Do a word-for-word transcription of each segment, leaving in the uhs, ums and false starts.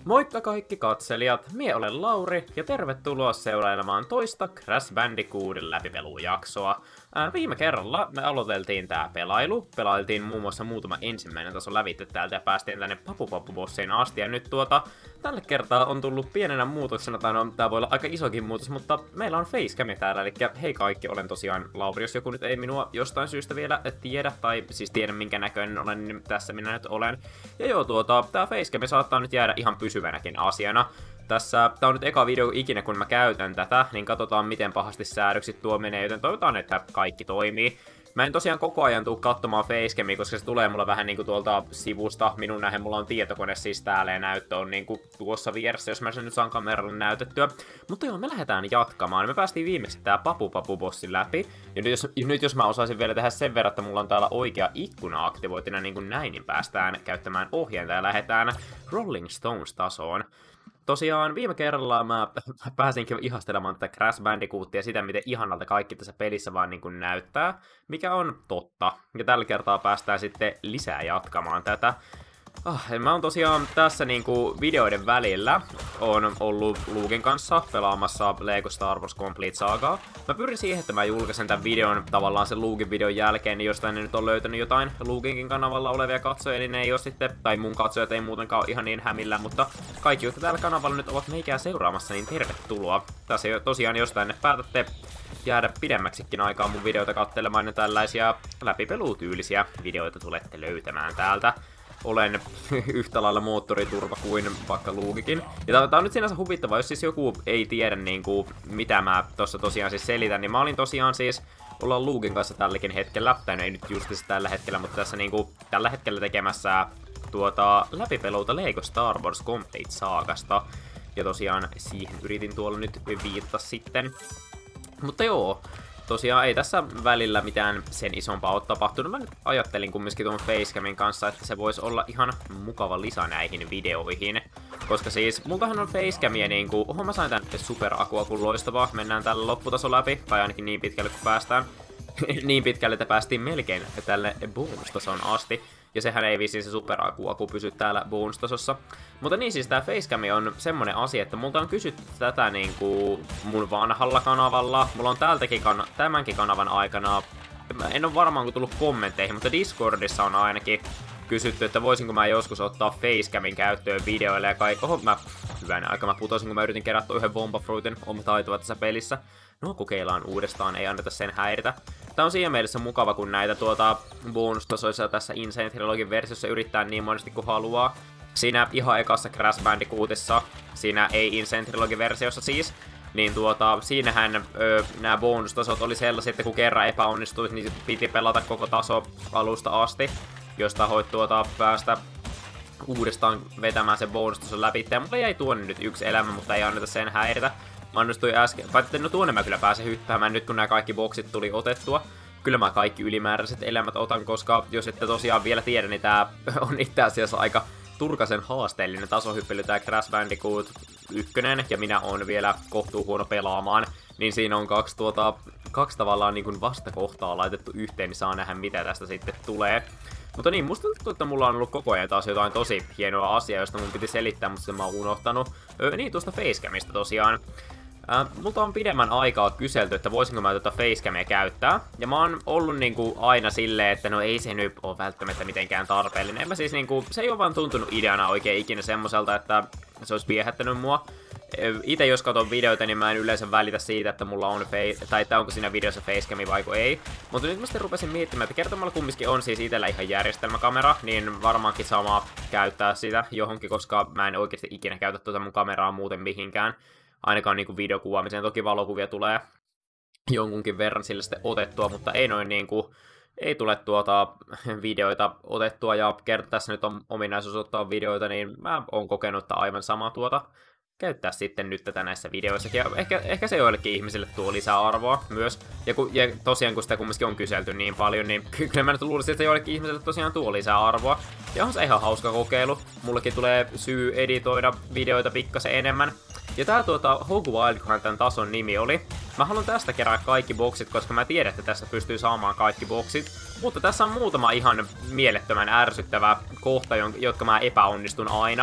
Moikka kaikki katselijat, mie olen Lauri ja tervetuloa seurailemaan toista Crash Bandicootin läpipelujaksoa. Ää, viime kerralla me aloiteltiin tää pelailu, pelailtiin muun muassa muutama ensimmäinen taso lävitse täältä ja päästiin tänne Papu Papu Bossiin asti ja nyt tuota, tällä kertaa on tullut pienenä muutoksena, tai no tää voi olla aika isokin muutos, mutta meillä on facecam täällä, eli hei kaikki, olen tosiaan Lauri, jos joku nyt ei minua jostain syystä vielä tiedä, tai siis tiedä minkä näköinen olen, niin tässä minä nyt olen. Ja joo, tuota, tää facecam saattaa nyt jäädä ihan pysyvänäkin asiana. Tässä, tää on nyt eka video ikinä kun mä käytän tätä, niin katsotaan miten pahasti säädöksit tuo menee, joten toivotaan, että kaikki toimii. Mä en tosiaan koko ajan tuu katsomaan facecamia, koska se tulee mulla vähän niinku tuolta sivusta. Minun nähen, mulla on tietokone siis täällä ja näyttö on niinku tuossa vieressä, jos mä sen nyt saan kameralle näytettyä. Mutta joo, me lähdetään jatkamaan. Me päästiin viimeksi tää Papu Papu Bossin läpi. Ja nyt jos, nyt jos mä osaisin vielä tehdä sen verran, että mulla on täällä oikea ikkuna aktivoitina niin kuin näin, niin päästään käyttämään ohjainta ja lähdetään Rolling Stones-tasoon. Tosiaan viime kerralla mä pääsinkin ihastelemaan tätä Crash Bandicootia ja sitä, miten ihanalta kaikki tässä pelissä vaan niin kuin näyttää, mikä on totta. Ja tällä kertaa päästään sitten lisää jatkamaan tätä. Ah, mä oon tosiaan tässä niinku videoiden välillä on ollut Luukin kanssa pelaamassa Lego Star Wars Complete Sagaa. Mä pyrin siihen, että mä julkaisen tämän videon tavallaan sen Luukin videon jälkeen, niin jostain ne nyt on löytänyt jotain Luukinkin kanavalla olevia katsojia, niin ne ei oo sitten, tai mun katsojat ei muutenkaan ole ihan niin hämillä, mutta kaikki, jotka täällä kanavalla nyt ovat meikää seuraamassa, niin tervetuloa. Tässä jo tosiaan jostain ne päätätte jäädä pidemmäksikin aikaa mun videoita katselemaan, ja tällaisia läpipelutyylisiä videoita tulette löytämään täältä. Olen yhtä lailla moottoriturva kuin vaikka Luukikin. Ja tää on nyt sinänsä huvittavaa, jos siis joku ei tiedä niinku, mitä mä tossa tosiaan siis selitän, niin mä olin tosiaan siis ollaan Luukin kanssa tälläkin hetkellä, tai no ei nyt justiinsa tällä hetkellä, mutta tässä niinku tällä hetkellä tekemässä tuota läpipeluuta Lego Star Wars Complete Saagasta. Ja tosiaan siihen yritin tuolla nyt viitata sitten. Mutta joo. Tosiaan ei tässä välillä mitään sen isompaa ole tapahtunut. Mä nyt ajattelin kumminkin tuon facecamin kanssa, että se voisi olla ihan mukava lisä näihin videoihin. Koska siis, multahan on facecamia niinku, oho mä sain tän superakua kun loistavaa. Mennään tällä lopputason läpi, tai ainakin niin pitkälle kun päästään. Niin pitkälle, että päästiin melkein tälle bonus-tason asti. Ja sehän ei vissiin se superaku pysy täällä bonus-tasossa. Mutta niin siis tää facecam on semmonen asia, että multa on kysytty tätä niinku mun vanhalla kanavalla. Mulla on täältäkin kan tämänkin kanavan aikana, en ole varmaan kun tullut kommentteihin, mutta Discordissa on ainakin kysytty, että voisinko mä joskus ottaa facecamin käyttöön videoille ja kaikki. Oho, mä hyvänä aika mä putosin, kun mä yritin kerätä yhden Bombafruitin oma taitoa tässä pelissä. No, kokeillaan uudestaan, ei anneta sen häiritä. Tää on siinä mielessä mukava, kun näitä tuota bonustasoissa tässä Insane Trilogin versiossa yrittää niin monesti kuin haluaa. Siinä ihan ekassa Crash Bandicootissa, siinä ei Insane Trilogin versiossa siis, niin tuota, siinähän öö, nämä bonustasot oli sellaisia, että kun kerran epäonnistuit, niin piti pelata koko taso alusta asti, jos tahoit tuota päästä uudestaan vetämään sen bonustason läpi. Ja mulla jäi tuonne nyt yksi elämä, mutta ei anneta sen häiritä. Mä onnistuin äsken, paitsi no tuonne mä kyllä pääsen hyppäämään nyt kun nämä kaikki boksit tuli otettua. Kyllä mä kaikki ylimääräiset elämät otan, koska jos ette tosiaan vielä tiedä, niin tää on itse asiassa aika turkasen haasteellinen tasohyppely tää Crash Bandicoot ykkönen, ja minä on vielä kohtuu huono pelaamaan. Niin siinä on kaksi, tuota, kaksi tavallaan niin kuin vastakohtaa laitettu yhteen, niin saa nähdä mitä tästä sitten tulee. Mutta niin, musta tuntuu, että mulla on ollut koko ajan taas jotain tosi hienoa asiaa, josta mun piti selittää, mutta sen mä oon unohtanut. Öö, niin, tuosta facecamista tosiaan. Äh, multa on pidemmän aikaa kyselty, että voisinko mä tuota facecamia käyttää. Ja mä oon ollut niinku aina silleen, että no ei se nyt ole välttämättä mitenkään tarpeellinen. En mä siis niinku, se ei ole vaan tuntunut ideana oikein ikinä semmoselta, että se olisi viehättänyt mua. Itse jos katson videoita, niin mä en yleensä välitä siitä, että mulla on face, tai että onko siinä videossa facecami vai ei. Mutta nyt mä sitten rupesin miettimään, että kertomalla kumminkin on siis itellä ihan järjestelmäkamera, niin varmaankin sama käyttää sitä johonkin, koska mä en oikeasti ikinä käytä tuota mun kameraa muuten mihinkään. Ainakaan niinku videokuvaamiseen, toki valokuvia tulee jonkunkin verran sille sitten otettua, mutta ei noin niinku, ei tule tuota videoita otettua, ja kerta tässä nyt on ominaisuus ottaa videoita, niin mä oon kokenut, että aivan sama tuota käyttää sitten nyt tätä näissä videoissakin, ja ehkä, ehkä se joillekin ihmisille tuo lisää arvoa myös, ja, ku, ja tosiaan kun sitä kumminkin on kyselty niin paljon, niin kyllä mä nyt luulisin, että joillekin ihmisille tosiaan tuo lisää arvoa, ja on se ihan hauska kokeilu, mullekin tulee syy editoida videoita pikkasen enemmän, ja tää tuota Hog Wild, kunhan tämän tason nimi oli, mä haluan tästä kerää kaikki boksit, koska mä tiedän, että tästä pystyy saamaan kaikki boksit, mutta tässä on muutama ihan mielettömän ärsyttävä kohta, jotka mä epäonnistun aina.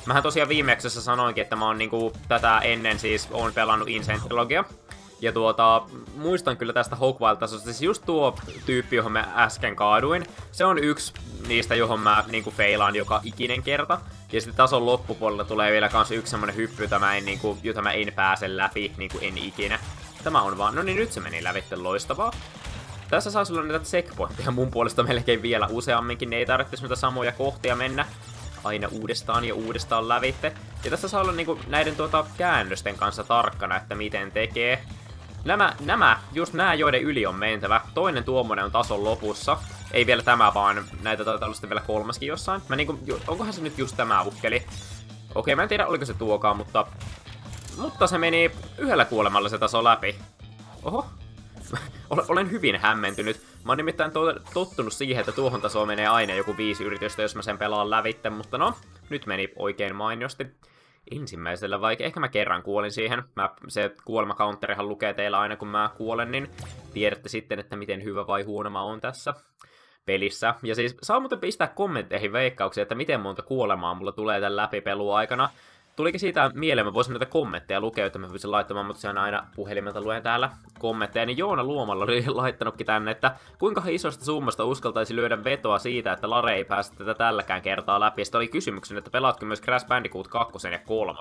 Mähän tosiaan viimeksessä sanoinkin, että mä oon niinku tätä ennen siis oon pelannut Insane Trilogia. Ja tuota, muistan kyllä tästä Hogwild-tasosta, siis just tuo tyyppi, johon mä äsken kaaduin, se on yksi niistä, johon mä niinku feilaan joka ikinen kerta. Ja sitten tason loppupuolella tulee vielä kans yksi semmonen hyppy, jota mä en, niinku, jota mä en pääse läpi, niinku en ikinä. Tämä on vaan, no niin nyt se meni lävitte, loistavaa. Tässä saisi olla niitä checkpointteja mun puolesta melkein vielä useamminkin, ne ei tarvitse niitä samoja kohtia mennä aina uudestaan ja uudestaan lävitte. Ja tässä saa olla niinku näiden tuota käännösten kanssa tarkkana, että miten tekee. Nämä, nämä, just nämä, joiden yli on mentävä. Toinen tuommoinen on tason lopussa. Ei vielä tämä, vaan näitä taitaa olla sitten vielä kolmaskin jossain. Mä niinku, onkohan se nyt just tämä ukkeli? Okei, mä en tiedä oliko se tuokaan, mutta... Mutta se meni yhdellä kuolemalla se taso läpi. Oho. Olen hyvin hämmentynyt. Mä oon nimittäin tottunut siihen, että tuohon tasoon menee aina joku viisi yritystä, jos mä sen pelaan lävitte, mutta no, nyt meni oikein mainiosti. Ensimmäisellä vaikka ehkä mä kerran kuolin siihen. Mä, se kuolemakaunterihan lukee teillä aina kun mä kuolen, niin tiedätte sitten, että miten hyvä vai huono mä oon tässä pelissä. Ja siis saa muuten pistää kommentteihin veikkauksia, että miten monta kuolemaa mulla tulee tämän läpipelun aikana. Tulikin siitä mieleen, mä voisin näitä kommentteja lukea, että mä pystyn laittamaan, mutta se on aina puhelimelta luen täällä kommentteja. Niin Joona Luomalla oli laittanutkin tänne, että kuinka isosta summasta uskaltaisi lyödä vetoa siitä, että Lare ei pääse tätä tälläkään kertaa läpi. Ja sitten oli kysymyksen, että pelaatko myös Crash Bandicoot kaksi ja kolme.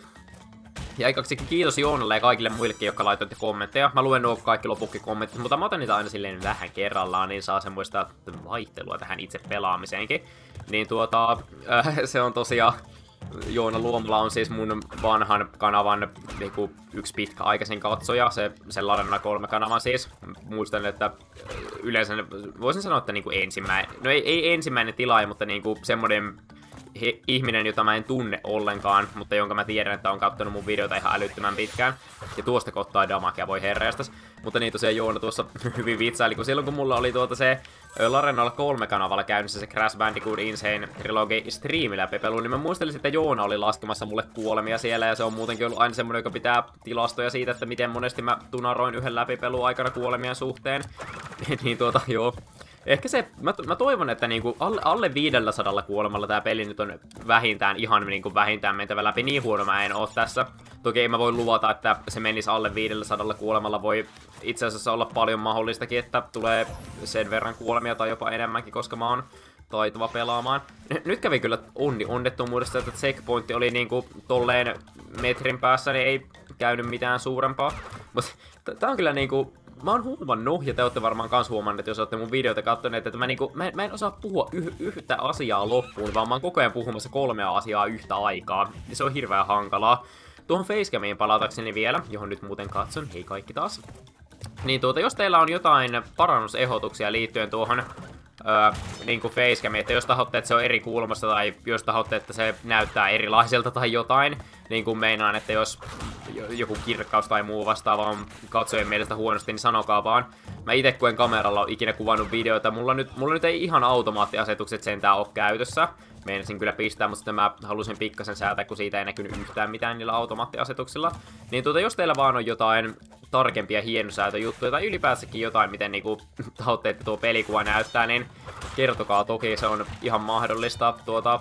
Ja aikaksikin kiitos Joonalle ja kaikille muillekin, jotka laitoitte kommentteja. Mä luen nuo kaikki lopukki kommentit, mutta mä otan niitä aina silleen vähän kerrallaan, niin saa semmoista vaihtelua tähän itse pelaamiseenkin. Niin tuota, äh, se on tosiaan... Joona Luomala on siis mun vanhan kanavan niinku, yksi pitkäaikaisin katsoja, se, sen Larena kolme kanavan siis. Muistan, että yleensä voisin sanoa, että niinku ensimmäinen, no ei, ei ensimmäinen tilaaja, mutta niinku semmoinen he, ihminen, jota mä en tunne ollenkaan, mutta jonka mä tiedän, että on katsonut mun videota ihan älyttömän pitkään. Ja tuosta kohtaa damakea voi herreästäs. Mutta niin tosiaan Joona tuossa hyvin vitsaili, kun silloin kun mulla oli tuota se Larenalla kolme kanavalla käynnissä se Crash Bandicoot Insane Trilogy striimi läpipelu, niin mä muistelin, että Joona oli laskemassa mulle kuolemia siellä, ja se on muutenkin ollut aina semmonen, joka pitää tilastoja siitä, että miten monesti mä tunaroin yhden läpipelun aikana kuolemien suhteen. niin tuota, joo. Ehkä se, mä, mä toivon, että niinku alle, alle viidelläsadalla kuolemalla tää peli nyt on vähintään ihan niinku vähintään mentävä läpi, niin huono mä en oo tässä. Toki ei mä voi luvata, että se menisi alle viidelläsadalla kuolemalla, voi itse asiassa olla paljon mahdollistakin, että tulee sen verran kuolemia tai jopa enemmänkin, koska mä oon taitava pelaamaan. Nyt kävi kyllä onni onnettomuudesta, että checkpointti oli niinku tolleen metrin päässä, niin ei käynyt mitään suurempaa. Mutta tää on kyllä niinku... Mä oon huomannut, ja te ootte varmaan kans huomanneet, jos ootte mun videoita katsoneet, että mä, niinku, mä, en, mä en osaa puhua yh, yhtä asiaa loppuun, vaan mä oon koko ajan puhumassa kolmea asiaa yhtä aikaa. Ja se on hirveän hankalaa. Tuohon facecamiin palatakseni vielä, johon nyt muuten katson, hei kaikki taas. Niin tuota, jos teillä on jotain parannusehdotuksia liittyen tuohon öö, niinku facecamiin, että jos tahotte, että se on eri kulmasta, tai jos tahotte, että se näyttää erilaiselta tai jotain, niin kuin meinaan, että jos joku kirkkaus tai muu vastaava on katsojien mielestä huonosti, niin sanokaa vaan. Mä ite kun en kameralla ole ikinä kuvannut videoita, mulla nyt, mulla nyt ei ihan automaattiasetukset sentään ole käytössä. Meinasin kyllä pistää, mutta sitten mä halusin pikkasen säätää, kun siitä ei näkynyt yhtään mitään niillä automaattiasetuksilla. Niin tuota, jos teillä vaan on jotain tarkempia hienosäätöjuttuja tai ylipäätsäkin jotain, miten niinku tahotte, että tuo pelikuva näyttää, niin kertokaa toki, se on ihan mahdollista. Tuota,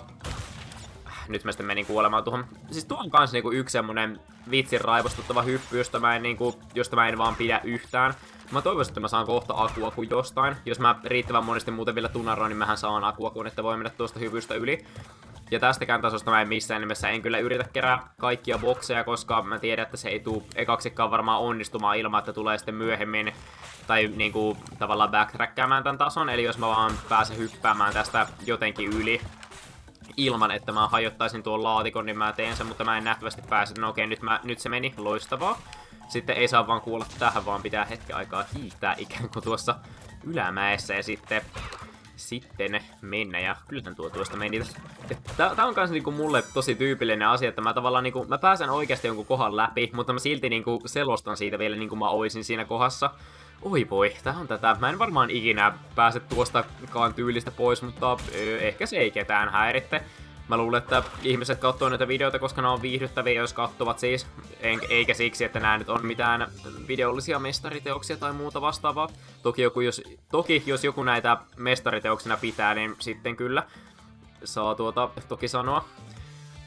nyt mä sitten menin kuolemaan tuohon. Siis tuo on kans niinku yksi semmonen vitsin raivostuttava hyppy, josta mä en, niinku, josta mä en vaan pidä yhtään. Mä toivoisin, että mä saan kohta akuakun jostain. Jos mä riittävän monesti muuten vielä tunaroin, niin mähän saan akuakun, että voi mennä tuosta hyvystä yli. Ja tästäkään tasosta mä en missään nimessä en kyllä yritä kerää kaikkia bokseja, koska mä tiedän, että se ei tuu ekaksikkaan varmaan onnistumaan ilman, että tulee sitten myöhemmin tai niinku tavallaan backtrackkäämään tän tason. Eli jos mä vaan pääsen hyppäämään tästä jotenkin yli ilman, että mä hajottaisin tuon laatikon, niin mä teen sen, mutta mä en nähtävästi pääse. No okei, nyt, mä, nyt se meni, loistavaa. Sitten ei saa vaan kuulla tähän, vaan pitää hetken aikaa hiihtää ikään kuin tuossa ylämäessä ja sitten, sitten mennä. Ja kyllähän tuo tuosta meni. Tää, tää on kans niinku mulle tosi tyypillinen asia, että mä tavallaan niinku, mä pääsen oikeasti jonkun kohan läpi, mutta mä silti niinku selostan siitä vielä niin kuin mä oisin siinä kohdassa. Oi voi, tää on tätä. Mä en varmaan ikinä pääse tuostakaan tyylistä pois, mutta öö, ehkä se ei ketään häiritte. Mä luulen, että ihmiset katsoo näitä videoita, koska ne on viihdyttäviä, jos katsovat siis. En, eikä siksi, että nää nyt on mitään videollisia mestariteoksia tai muuta vastaavaa. Toki, joku, jos, toki jos joku näitä mestariteoksena pitää, niin sitten kyllä saa tuota toki sanoa.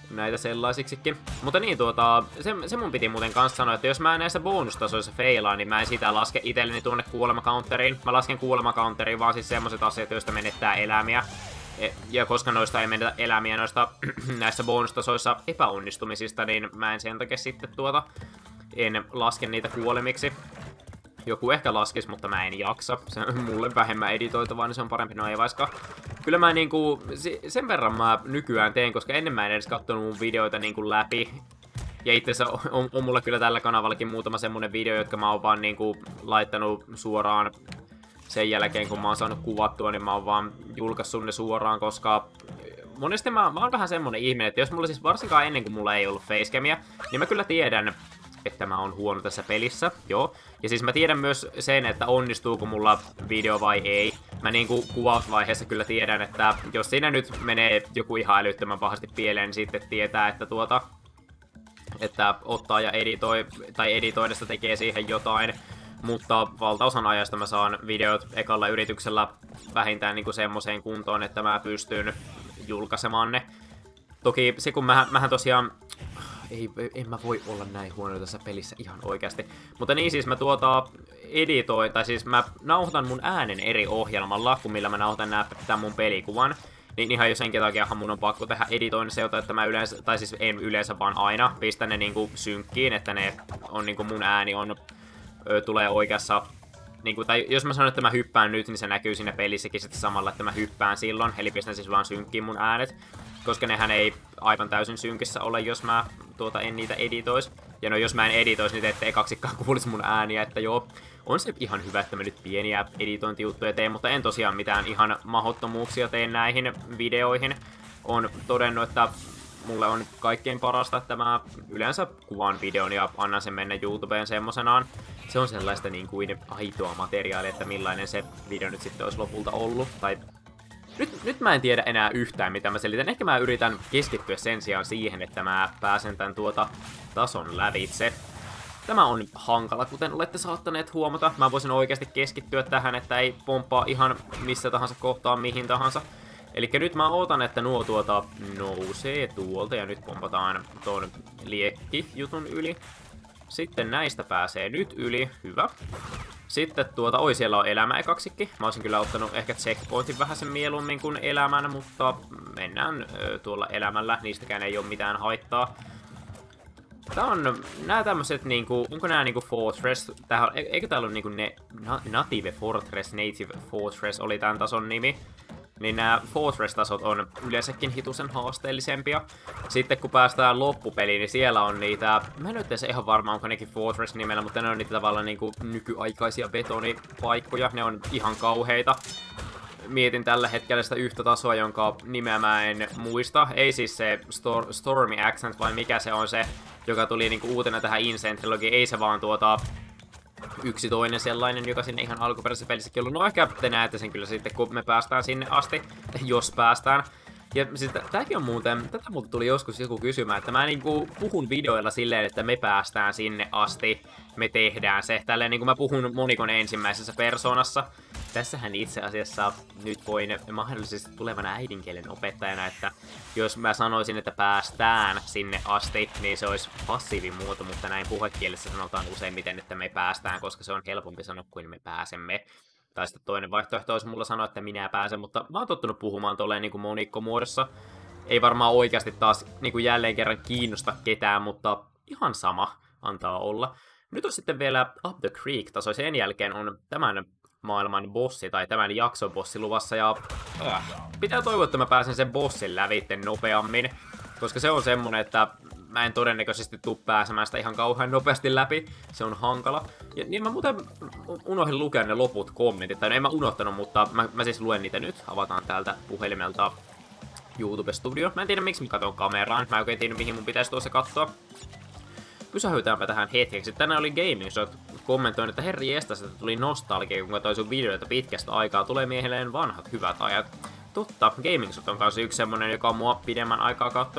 näitä sellaisiksikin. Mutta niin, tuota, se, se mun piti muuten kanssa sanoa, että jos mä näissä bonustasoissa feilaan, niin mä en sitä laske itselleni tuonne kuolemakaunteriin. Mä lasken kuolemakaunteriin vaan siis semmoset asiat, joista menettää elämiä. Ja koska noista ei menetä elämiä noista näissä bonustasoissa epäonnistumisista, niin mä en sen takia sitten tuota, en laske niitä kuolemiksi. Joku ehkä laskis, mutta mä en jaksa. Se on mulle vähemmän editoitavaa, niin se on parempi. No ei vaikka. Kyllä mä niinku, sen verran mä nykyään teen, koska ennen mä en edes kattonut mun videoita niinku läpi. Ja itse asiassa on, on, on mulla kyllä tällä kanavallakin muutama semmonen video, jotka mä oon vaan niinku laittanut suoraan sen jälkeen, kun mä oon saanut kuvattua, niin mä oon vaan julkaissut ne suoraan, koska monesti mä, mä oon vähän semmonen ihminen, että jos mulla siis varsinkaan ennen kuin mulla ei ollut facecamia, niin mä kyllä tiedän, että mä oon huono tässä pelissä, joo. Ja siis mä tiedän myös sen, että onnistuuko mulla video vai ei. Mä niinku kuvausvaiheessa kyllä tiedän, että jos siinä nyt menee joku ihan älyttömän pahasti pieleen, niin sitten tietää, että tuota... että ottaa ja editoi, tai editoidessa tekee siihen jotain. Mutta valtaosan ajasta mä saan videot ekalla yrityksellä vähintään niinku semmoseen kuntoon, että mä pystyn julkaisemaan ne. Toki se kun mähän, mähän tosiaan... Ei, en mä voi olla näin huono tässä pelissä ihan oikeasti. Mutta niin siis mä tuota editoin, tai siis mä nauhoitan mun äänen eri ohjelmalla, kun millä mä nauhoitan nää, tämän mun pelikuvan. Niin ihan jo senkin takiahan mun on pakko tehdä editoinnissa jotain, että mä yleensä, tai siis en yleensä vaan aina, pistän ne niinku synkkiin, että ne on niinku mun ääni on, ö, tulee oikeassa, niinku, tai jos mä sanon, että mä hyppään nyt, niin se näkyy siinä pelissäkin sitten samalla, että mä hyppään silloin, eli pistän siis vaan synkkiin mun äänet, koska nehän ei aivan täysin synkissä ole, jos mä tuota en niitä editois. Ja no jos mä en editois, niin te ette ekaksikkaan kuulis mun ääniä, että joo, on se ihan hyvä, että mä nyt pieniä editointijuttuja teen, mutta en tosiaan mitään ihan mahdottomuuksia teen näihin videoihin. On todennut, että mulle on kaikkein parasta, että mä yleensä kuvaan videon ja annan sen mennä YouTubeen semmosenaan. Se on sellaista niin kuin aitoa materiaalia, että millainen se video nyt sitten olisi lopulta ollut. Tai Nyt, nyt mä en tiedä enää yhtään, mitä mä selitän. Ehkä mä yritän keskittyä sen sijaan siihen, että mä pääsen tän tuota tason lävitse. Tämä on hankala, kuten olette saattaneet huomata. Mä voisin oikeasti keskittyä tähän, että ei pomppaa ihan missä tahansa kohtaa mihin tahansa. Elikkä nyt mä ootan, että nuo tuota nousee tuolta ja nyt pompataan ton liekki-jutun yli. Sitten näistä pääsee nyt yli. Hyvä. Sitten tuota, oi siellä on elämä ekaksikki. Mä olisin kyllä ottanut ehkä checkpointin vähän sen mieluummin kuin elämän, mutta mennään ö, tuolla elämällä. Niistäkään ei ole mitään haittaa. Tää on nää tämmöset niinku, onko nää niinku Fortress, tää on, eikö täällä ole niinku ne, na, Native Fortress, Native Fortress oli tän tason nimi. Niin nämä Fortress-tasot on yleensäkin hitusen haasteellisempia. Sitten kun päästään loppupeliin, niin siellä on niitä... Mä en ole edes ihan varma, onko nekin Fortress-nimellä, mutta ne on niitä tavallaan niinku nykyaikaisia betonipaikkoja. Ne on ihan kauheita. Mietin tällä hetkellä sitä yhtä tasoa, jonka nimeä mä en muista. Ei siis se Stor Stormy Accent, vai mikä se on se, joka tuli niinku uutena tähän Insane Trilogiin. Ei se vaan tuota... yksi toinen sellainen, joka sinne ihan alkuperäisessä pelissäkin ollut. No ehkä te näette sen kyllä sitten, kun me päästään sinne asti, jos päästään. Ja siis tämäkin on muuten, tätä multa tuli joskus joku kysymään, että mä niinku puhun videoilla silleen, että me päästään sinne asti, me tehdään se. Tälleen niin kuin mä puhun monikon ensimmäisessä persoonassa. Tässähän itse asiassa nyt voin mahdollisesti tulevana äidinkielen opettajana, että jos mä sanoisin, että päästään sinne asti, niin se olisi passiivimuoto, mutta näin puhekielessä sanotaan useimmiten, että me päästään, koska se on helpompi sanoa kuin me pääsemme. Tai sitten toinen vaihtoehto olisi mulla sanoa, että minä pääsen, mutta mä oon tottunut puhumaan tolleen niin kuin monikkomuodossa. Ei varmaan oikeasti taas niin kuin jälleen kerran kiinnosta ketään, mutta ihan sama antaa olla. Nyt on sitten vielä Up the Creek-taso, sen jälkeen on tämän maailman bossi tai tämän jakson bossi luvassa ja äh, pitää toivoa, että mä pääsen sen bossin lävitse nopeammin, koska se on semmonen, että mä en todennäköisesti tuu pääsemään sitä ihan kauhean nopeasti läpi, se on hankala. Ja niin mä muuten unohdin lukea ne loput kommentit, tai no en mä unohtanut, mutta mä, mä siis luen niitä nyt, avataan täältä puhelimelta YouTube Studio. Mä en tiedä miksi mä katon kameraan, mä en oikein tiedä mihin mun pitäisi tuossa katsoa. Pysähytäänpä tähän hetkeksi. Tänään oli Gaming Shot kommentoinut, että herri jestas, että tuli nostalgia, kun katsoin sun videoita pitkästä aikaa. Tulee miehelleen vanhat hyvät ajat. Totta, Gaming Shot on kanssa yksi semmonen, joka on mua pidemmän aikaa kattonut.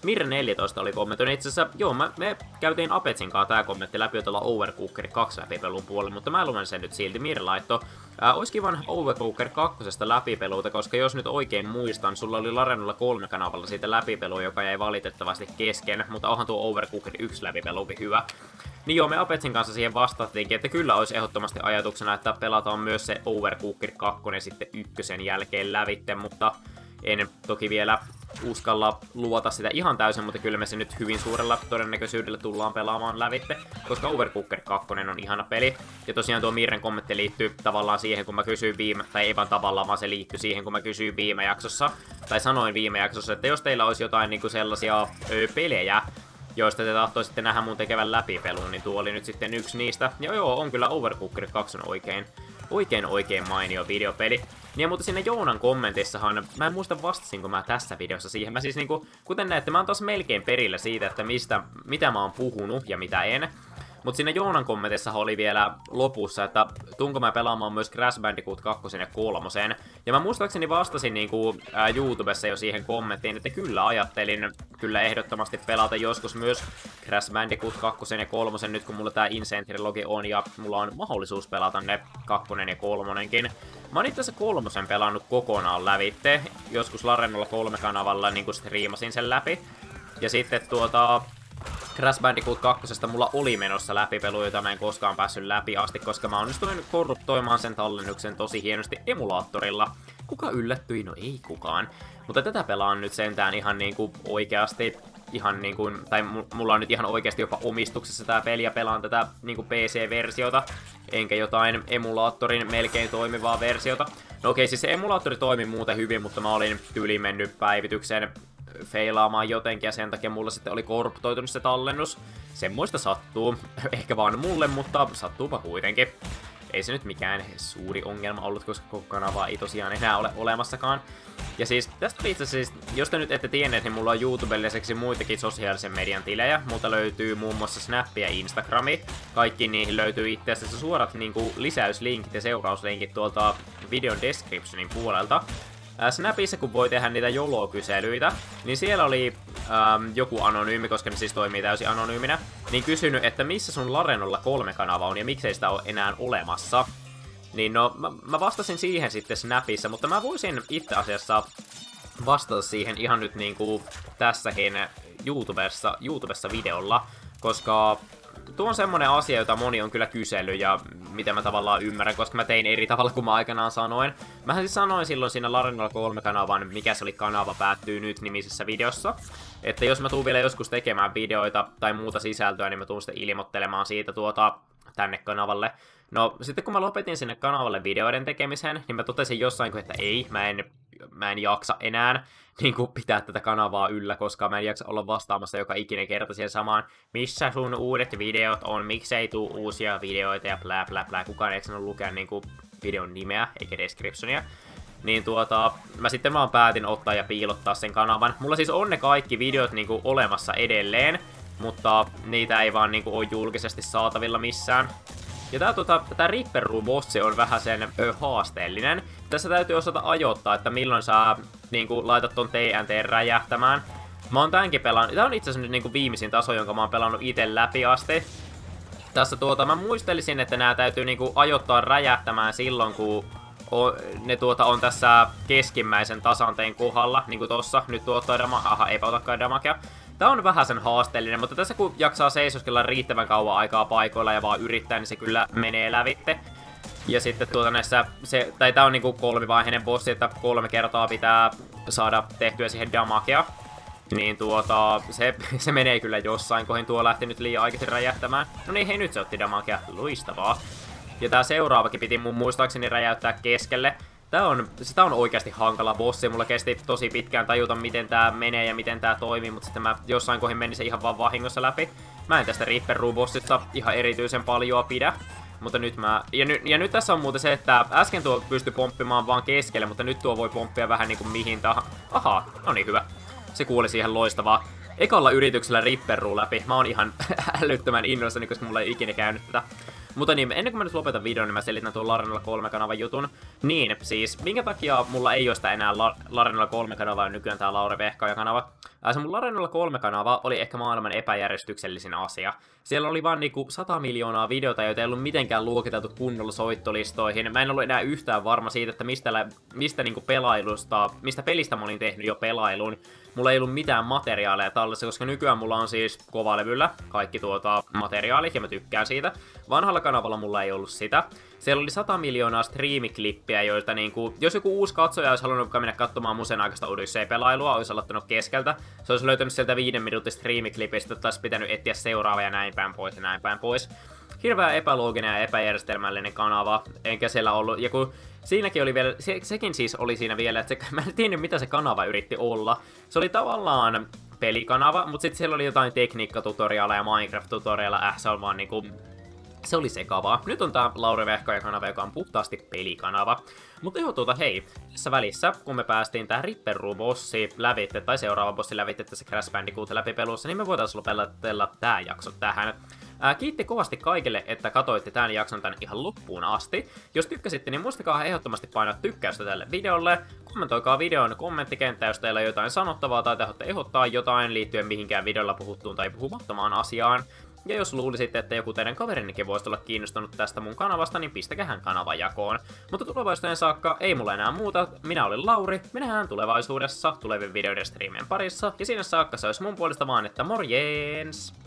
Mirre neljätoista oli kommentoinut. Itse asiassa, joo, mä, me käytiin Apetsin kanssa tää kommentti läpi tuolla Overcooker kaksi läpipelun puolella, mutta mä luen sen nyt silti. Mirre laitto. Ää, ois kivan Overcooker kaksi läpipeluuta, koska jos nyt oikein muistan, sulla oli Larenolla kolme kanavalla siitä läpipelu, joka jäi valitettavasti kesken, mutta onhan tuo Overcooker yksi läpipelukin hyvä. Niin joo, me Apetsin kanssa siihen vastattiinkin, että kyllä olisi ehdottomasti ajatuksena, että pelataan myös se Overcooker kaksi sitten ykkösen jälkeen lävitte, mutta en toki vielä uskalla luota sitä ihan täysin, mutta kyllä me se nyt hyvin suurella todennäköisyydellä tullaan pelaamaan lävitte, koska Overcooker kaksi on ihana peli. Ja tosiaan tuo Mirren kommentti liittyy tavallaan siihen, kun mä kysyin viime, tai ei vaan tavallaan, vaan se liittyy siihen, kun mä kysyin viime jaksossa, tai sanoin viime jaksossa, että jos teillä olisi jotain niinku sellaisia ö, pelejä, joista te tahtoisitte nähdä mun tekevän läpipelun, niin tuo oli nyt sitten yksi niistä. Ja joo, on kyllä Overcooker kaksi on oikein, oikein oikein mainio videopeli. Niin ja mutta siinä Joonan kommentissahan, mä en muista vastasinko mä tässä videossa siihen, mä siis niinku, kuten näette, mä oon taas melkein perillä siitä, että mistä, mitä mä oon puhunut ja mitä en. Mut siinä Joonan kommentissa oli vielä lopussa, että tuunko mä pelaamaan myös Crash Bandicoot kaksi ja kolme. Ja mä muistaakseni vastasin niinku ää, YouTubessa jo siihen kommenttiin, että kyllä ajattelin kyllä ehdottomasti pelata joskus myös Crash Bandicoot kaksi ja kolme, nyt kun mulla tää Insane Trilogy on ja mulla on mahdollisuus pelata ne kaksi ja kolmonenkin. Mä oon itse asiassa kolmosen pelannut kokonaan lävitte, joskus Larenolla kolme kanavalla niinku striimasin sen läpi. Ja sitten tuota... Crash Bandicoot kaksi mulla oli menossa läpipelu, jota mä en koskaan päässyt läpi asti, koska mä onnistuin korruptoimaan sen tallennuksen tosi hienosti emulaattorilla. Kuka yllättyi? No ei kukaan. Mutta tätä pelaan nyt sentään ihan niinku oikeasti, ihan niinku, tai mulla on nyt ihan oikeasti jopa omistuksessa tää peli ja pelaan tätä niinku P C-versiota, enkä jotain emulaattorin melkein toimivaa versiota. No okei, siis se emulaattori toimi muuten hyvin, mutta mä olin tyyliin mennyt päivitykseen feilaamaan jotenkin ja sen takia mulla sitten oli korruptoitunut se tallennus. Semmoista sattuu. Ehkä vaan mulle, mutta sattuupa kuitenkin. Ei se nyt mikään suuri ongelma ollut, koska koko kanavaa ei tosiaan enää ole olemassakaan. Ja siis tästä itse asiassa, jos te nyt ette tienneet, niin mulla on YouTuben lisäksi muitakin sosiaalisen median tilejä. Multa löytyy muun muassa Snap ja Instagrami. Kaikki niihin löytyy itse asiassa suorat niinku lisäyslinkit ja seurauslinkit tuolta videon descriptionin puolelta. Snapissa, kun voi tehdä niitä jolo-kyselyitä, niin siellä oli ähm, joku anonyymi, koska ne siis toimii täysin anonyyminä, niin kysynyt, että missä sun Larenolla kolme kanava on ja miksei sitä ole enää olemassa. Niin no, mä, mä vastasin siihen sitten Snapissa, mutta mä voisin itse asiassa vastata siihen ihan nyt niinku tässäkin YouTubessa, YouTubessa videolla, koska tuo on semmonen asia, jota moni on kyllä kysellyt ja mitä mä tavallaan ymmärrän, koska mä tein eri tavalla kuin mä aikanaan sanoin. Mähän siis sanoin silloin siinä Larenolla kolme kanavan, mikä se oli kanava päättyy nyt nimisessä videossa. Että jos mä tuun vielä joskus tekemään videoita tai muuta sisältöä, niin mä tuun sitten ilmoittelemaan siitä tuota tänne kanavalle. No sitten kun mä lopetin sinne kanavalle videoiden tekemisen, niin mä totesin jossain, että ei, mä en, mä en jaksa enää niin kuin pitää tätä kanavaa yllä, koska mä en jaksa olla vastaamassa joka ikinen kerta siihen samaan, missä sun uudet videot on, miksei tuu uusia videoita ja plää plää plää, kukaan ei sanonut lukea niin kuin videon nimeä eikä descriptionia. Niin tuota, mä sitten vaan päätin ottaa ja piilottaa sen kanavan. Mulla siis on ne kaikki videot niinku olemassa edelleen, mutta niitä ei vaan niinku ole julkisesti saatavilla missään. Ja tää, tota, tää Ripper Room bossi on vähän sen ö, haasteellinen. Tässä täytyy osata ajoittaa, että milloin sä niinku laitat ton T N T räjähtämään. Mä oon tämänkin pelannut, tää on itse asiassa nyt niinku viimeisin taso, jonka mä oon pelannut ite läpi asti. Tässä tuota, mä muistelisin, että nää täytyy niinku ajoittaa räjähtämään silloin, kun o, ne tuota on tässä keskimmäisen tasanteen kohdalla, niinku tossa. Nyt tuottaa dama, aha, eipä otakaan damakea. Tää on vähän sen haasteellinen, mutta tässä kun jaksaa seisoskella riittävän kauan aikaa paikoilla ja vaan yrittää, niin se kyllä menee lävitte. Ja sitten tuota näissä, se, tai tää on niinku kolmivaiheinen bossi, että kolme kertaa pitää saada tehtyä siihen damakea. Niin tuota, se, se menee kyllä jossain kohin, tuo lähti nyt liian aikaisin räjähtämään. No niin, hei, nyt se otti damakea, loistavaa. Ja tää seuraavakin piti mun muistaakseni räjäyttää keskelle. Tää on, sitä on oikeasti hankala bossi, mulla kesti tosi pitkään tajuta miten tää menee ja miten tää toimii, mutta sitten mä jossain kohin meni se ihan vaan vahingossa läpi. Mä en tästä Ripper Room bossista ihan erityisen paljoa pidä. Mutta nyt mä... Ja, ny, ja nyt tässä on muuten se, että äsken tuo pystyi pomppimaan vaan keskelle, mutta nyt tuo voi pomppia vähän niinku mihin tahansa. Ahaa, no niin hyvä. Se kuuli siihen loistavaa. Ekalla yrityksellä Ripper Room läpi. Mä oon ihan älyttömän innoissani, koska mulla ei ikinä käynyt tätä. Mutta niin, ennen kuin mä nyt lopetan videon, niin mä selitän tuon Larenolla kolme kanavan jutun. Niin, siis minkä takia mulla ei ole sitä enää La Larenalla kolme kanavaa nykyään tää Lauri Vehkaaja-kanava? Ää, se mun Larenalla kolme kanava oli ehkä maailman epäjärjestyksellisin asia. Siellä oli vaan niinku sata miljoonaa videota, joita ei ollut mitenkään luokiteltu kunnolla soittolistoihin. Mä en ollut enää yhtään varma siitä, että mistä, lä mistä niinku pelailusta, mistä pelistä mä olin tehnyt jo pelailun. Mulla ei ollut mitään materiaaleja tallessa, koska nykyään mulla on siis kovalevyllä kaikki tuota materiaalit ja mä tykkään siitä. Vanhalla kanavalla mulla ei ollut sitä. Siellä oli sata miljoonaa striimiklippiä, joilta niinku, jos joku uusi katsoja olisi halunnut mennä katsomaan musen aikaista Odyssey-pelailua, olisi aloittanut keskeltä. Se olisi löytänyt sieltä viiden minuutin striimiklipistä, että olisi pitänyt etsiä seuraava ja näin päin pois ja näin päin pois. Hirveän epälooginen ja epäjärjestelmällinen kanava, enkä siellä ollut, ja kun siinäkin oli vielä, se, sekin siis oli siinä vielä, että se, mä en tiennyt mitä se kanava yritti olla. Se oli tavallaan pelikanava, mutta sitten siellä oli jotain tekniikkatutoriaaleja ja Minecraft-tutoriaaleja, äh, se on vaan niinku, se oli sekavaa. Nyt on tää Lauri Vehkaaja-kanava, joka on puhtaasti pelikanava. Mutta joo, tuota hei, tässä välissä, kun me päästiin tää Ripperuu-bossi lävitte, tai seuraava bossi lävitte tässä Crash Bandicoot läpipelussa, niin me voitais lopetella tää jakso tähän. Ää, kiitti kovasti kaikille, että katoitte tämän jakson tän ihan loppuun asti. Jos tykkäsitte, niin muistakaa ehdottomasti painaa tykkäystä tälle videolle. Kommentoikaa videon kommenttikenttä, jos teillä on jotain sanottavaa tai te haluatte ehdottaa jotain liittyen mihinkään videolla puhuttuun tai puhumattomaan asiaan. Ja jos luulisitte, että joku teidän kaverinikin voisi olla kiinnostunut tästä mun kanavasta, niin pistäkähän kanavan jakoon. Mutta tulevaisuuteen saakka ei mulla enää muuta. Minä olin Lauri, me nähdään tulevaisuudessa tulevien videoiden striimien parissa. Ja siinä saakka se olisi mun puolesta vaan, että morjens!